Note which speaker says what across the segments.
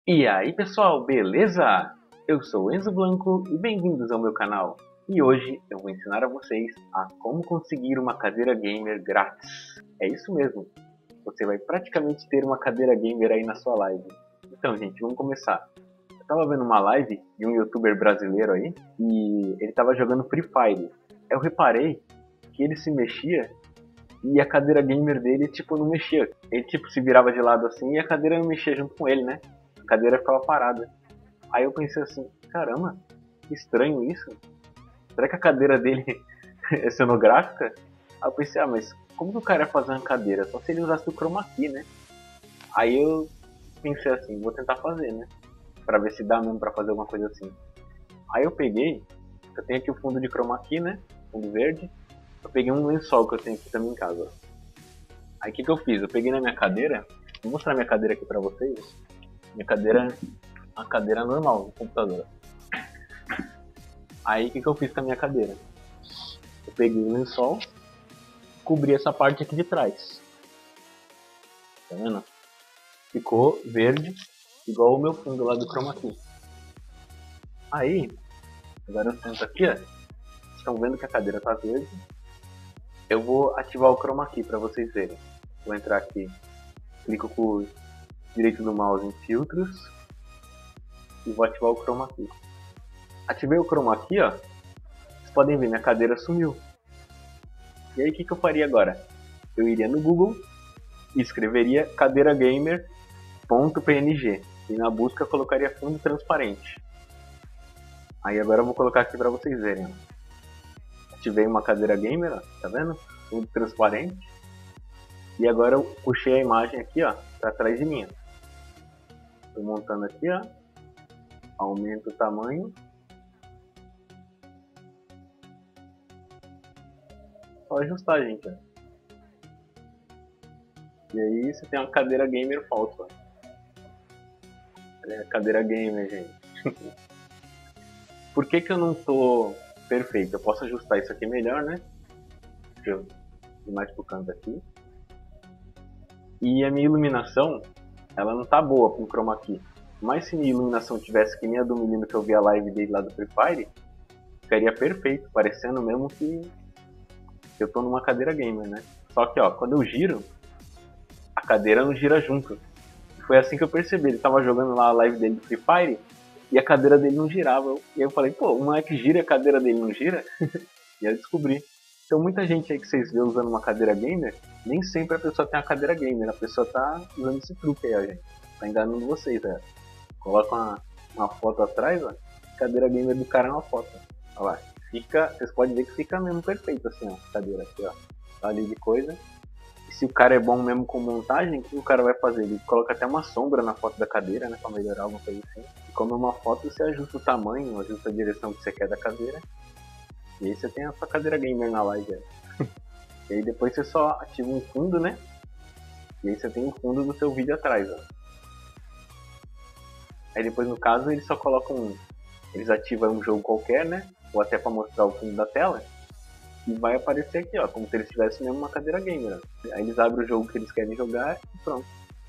Speaker 1: E aí pessoal, beleza? Eu sou o Enzo Blanco e bem-vindos ao meu canal. E hoje eu vou ensinar a vocês a como conseguir uma cadeira gamer grátis. É isso mesmo, você vai praticamente ter uma cadeira gamer aí na sua live. Então gente, vamos começar. Eu tava vendo uma live de um youtuber brasileiro aí e ele tava jogando Free Fire. Eu reparei que ele se mexia e a cadeira gamer dele tipo não mexia. Ele tipo se virava de lado assim e a cadeira não mexia junto com ele, né? A cadeira ficava parada. Aí eu pensei assim, caramba, que estranho isso. Será que a cadeira dele é cenográfica? Aí eu pensei, mas como que o cara ia fazer uma cadeira? Só se ele usasse o chroma key, né? Aí eu pensei assim, vou tentar fazer, né? Pra ver se dá mesmo pra fazer alguma coisa assim. Aí eu peguei, eu tenho aqui o fundo de chroma key, né? Fundo verde. Eu peguei um lençol que eu tenho aqui também em casa. Aí o que eu fiz? Eu peguei na minha cadeira, vou mostrar minha cadeira aqui pra vocês. Minha cadeira é uma cadeira normal do computador. Aí o que eu fiz com a minha cadeira? Eu peguei o lençol, cobri essa parte aqui de trás. Tá vendo? Ficou verde, igual o meu fundo lá do chroma key. Aí, agora eu sento aqui, ó. Estão vendo que a cadeira tá verde. Eu vou ativar o chroma key para vocês verem. Vou entrar aqui, clico com o direito do mouse em filtros e vou ativar o chroma key. Ativei o chroma key, ó. Vocês podem ver, minha cadeira sumiu. E aí o que eu faria agora? Eu iria no Google e escreveria cadeiragamer.png e na busca colocaria fundo transparente. Aí agora eu vou colocar aqui para vocês verem. Ó. Ativei uma cadeira gamer, ó, tá vendo? Fundo transparente. E agora eu puxei a imagem aqui, ó, para trás de mim. Estou montando aqui, ó. Aumento o tamanho. Só ajustar, gente. Ó. E aí você tem uma cadeira gamer falsa. É a cadeira gamer, gente. Por que eu não tô perfeito? Eu posso ajustar isso aqui melhor, né? Deixa eu ir mais pro canto aqui. E a minha iluminação, ela não tá boa com o chroma key. Mas se minha iluminação tivesse que nem a do menino que eu vi a live dele lá do Free Fire, ficaria perfeito, parecendo mesmo que eu tô numa cadeira gamer, né? Só que, ó, quando eu giro, a cadeira não gira junto. Foi assim que eu percebi. Ele tava jogando lá a live dele do Free Fire e a cadeira dele não girava. E aí eu falei, pô, o moleque gira e a cadeira dele não gira? E aí eu descobri. Então muita gente aí que vocês vê usando uma cadeira gamer, nem sempre a pessoa tem uma cadeira gamer. A pessoa tá usando esse truque aí, ó, gente. Tá enganando vocês, né? Coloca uma foto atrás, ó. A cadeira gamer do cara é uma foto. Olha lá. Fica, vocês podem ver que fica mesmo perfeito assim, ó. A cadeira aqui, ó. Tá ali de coisa. Se o cara é bom mesmo com montagem, o que o cara vai fazer? Ele coloca até uma sombra na foto da cadeira, né? Pra melhorar alguma coisa assim. E como é uma foto, você ajusta o tamanho, ajusta a direção que você quer da cadeira. E aí você tem a sua cadeira gamer na live. E aí depois você só ativa um fundo, né? E aí você tem o fundo do seu vídeo atrás, ó. Aí depois no caso eles só colocam. Eles ativam um jogo qualquer, né? Ou até pra mostrar o fundo da tela. E vai aparecer aqui, ó, como se eles tivessem mesmo uma cadeira gamer. Ó. Aí eles abrem o jogo que eles querem jogar e pronto.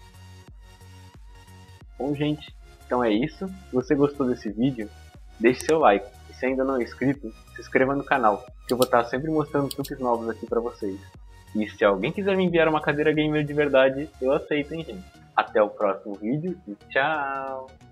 Speaker 1: Bom, gente, então é isso. Se você gostou desse vídeo, deixe seu like. E se ainda não é inscrito, se inscreva no canal, que eu vou estar sempre mostrando truques novos aqui pra vocês. E se alguém quiser me enviar uma cadeira gamer de verdade, eu aceito, hein, gente. Até o próximo vídeo e tchau!